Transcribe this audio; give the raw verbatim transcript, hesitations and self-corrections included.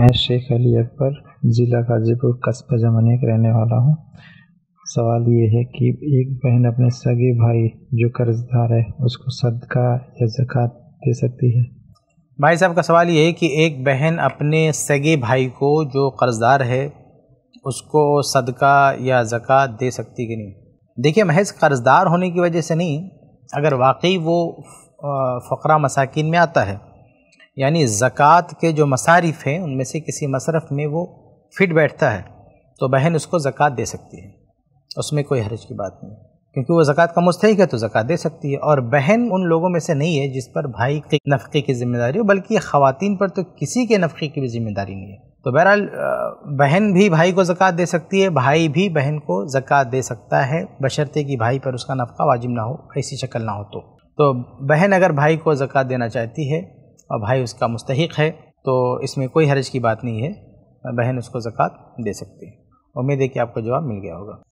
میں شیخ علی اکبر ضلع غازی پور قصبہ جمنی کا رہنے والا ہوں۔ سوال یہ ہے کہ ایک بہن اپنے سگے بھائی جو قرض دار ہے اس کو صدقہ یا زکوٰۃ دے سکتی ہے؟ بھائی صاحب کا سوال یہ ہے کہ ایک بہن اپنے سگے بھائی کو جو قرض دار ہے اس کو صدقہ یا زکوٰۃ دے سکتی کہ نہیں؟ دیکھیے، محض قرض دار ہونے کی وجہ سے نہیں، اگر واقعی وہ فقراء مساکین میں آتا ہے، یعنی زکوٰۃ کے جو مصارف ہیں ان میں سے کسی مصرف میں وہ فٹ بیٹھتا ہے، تو بہن اس کو زکوٰۃ دے سکتی ہے، اس میں کوئی حرج کی بات نہیں، کیونکہ وہ زکوٰۃ کا مستحق ہے تو زکوٰۃ دے سکتی ہے۔ اور بہن ان لوگوں میں سے نہیں ہے جس پر بھائی کے نفقے کی ذمہ داری ہو، بلکہ خواتین پر تو کسی کے نفقے کی بھی ذمہ داری نہیں ہے۔ تو بہرحال بہن بھی بھائی کو زکوٰۃ دے سکتی ہے، بھائی بھی بہن کو زکوٰۃ دے سکتا ہے، بشرطے کہ بھائی پر اس کا نفقہ واجب نہ ہو، ایسی شکل نہ ہو تو تو بہن اگر بھائی کو زکوٰۃ دینا چاہتی ہے اور بھائی اس کا مستحق ہے تو اس میں کوئی حرج کی بات نہیں ہے، بہن اس کو زکوٰۃ دے سکتی ہے۔ امید ہے کہ آپ کو جواب مل گیا ہوگا۔